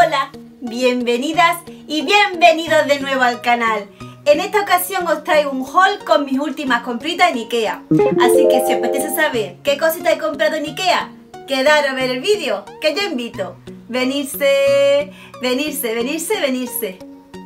Hola, bienvenidas y bienvenidos de nuevo al canal. En esta ocasión os traigo un haul con mis últimas compritas en Ikea. Así que si os apetece saber qué cositas he comprado en Ikea, quedaros a ver el vídeo, que yo invito. Venirse, venirse, venirse, venirse.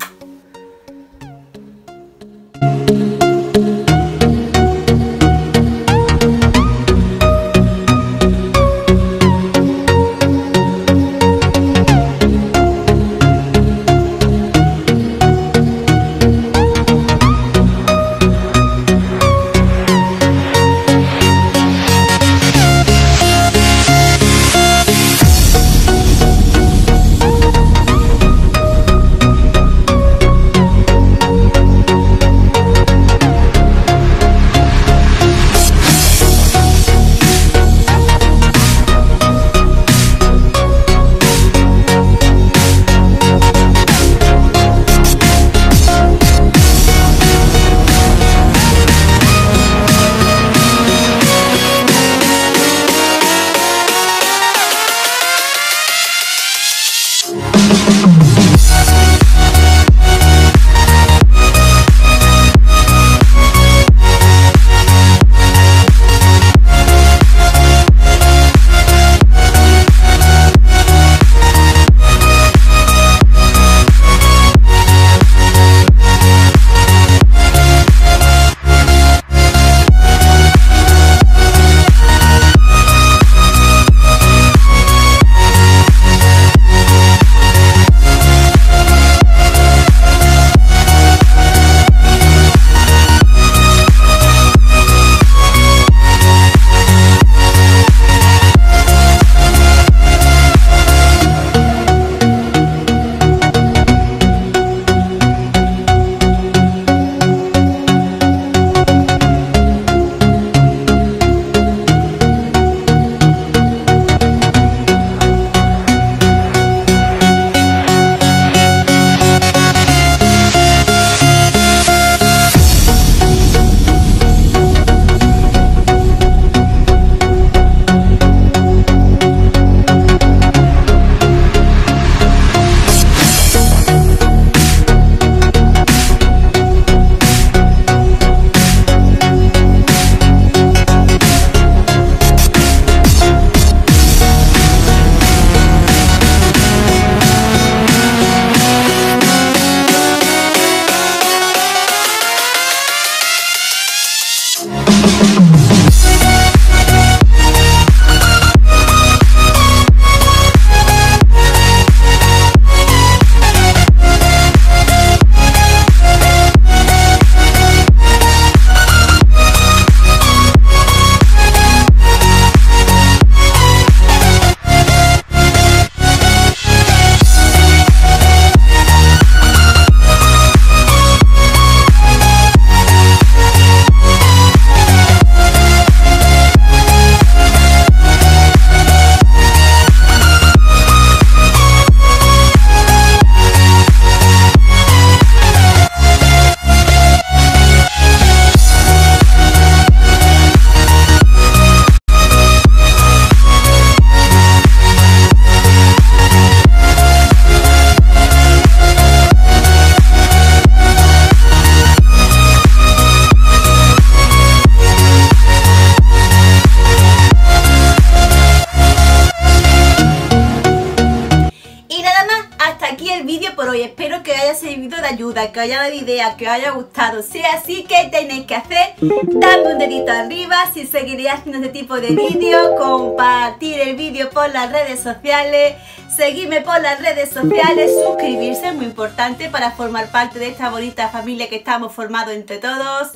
Por hoy espero que os haya servido de ayuda, que os haya dado idea, que os haya gustado. Si es así, ¿qué tenéis que hacer? Dadme un dedito arriba si seguiréis haciendo este tipo de vídeos, compartir el vídeo por las redes sociales, seguirme por las redes sociales, suscribirse, es muy importante para formar parte de esta bonita familia que estamos formando entre todos.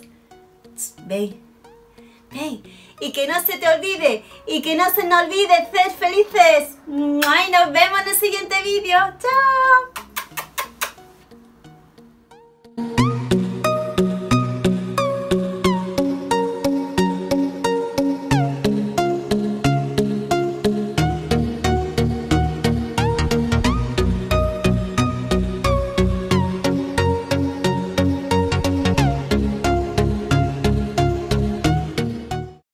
¿Veis? ¿Veis? Y que no se te olvide, y que no se nos olvide ser felices. Y nos vemos en el siguiente vídeo. ¡Chao!